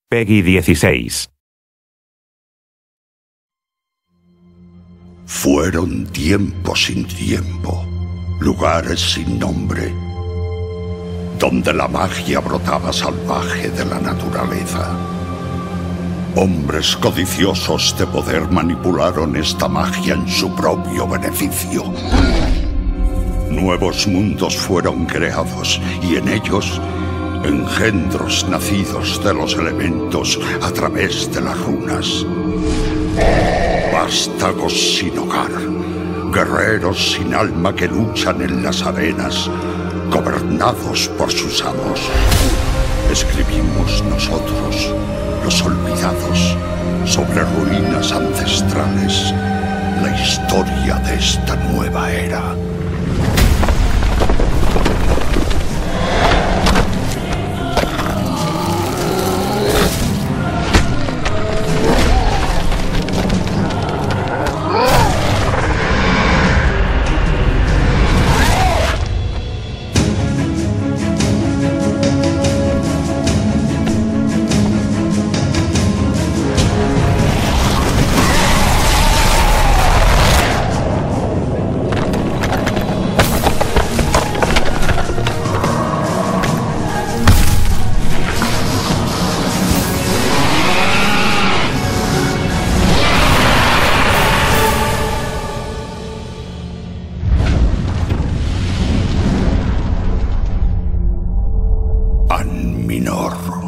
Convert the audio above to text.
Peggy 16. Fueron tiempos sin tiempo, lugares sin nombre, donde la magia brotaba salvaje de la naturaleza. Hombres codiciosos de poder manipularon esta magia en su propio beneficio. Nuevos mundos fueron creados y en ellos engendros nacidos de los elementos a través de las runas. Vástagos sin hogar, guerreros sin alma que luchan en las arenas, gobernados por sus amos. Escribimos nosotros, los olvidados, sobre ruinas ancestrales, la historia de esta nueva era. Minor.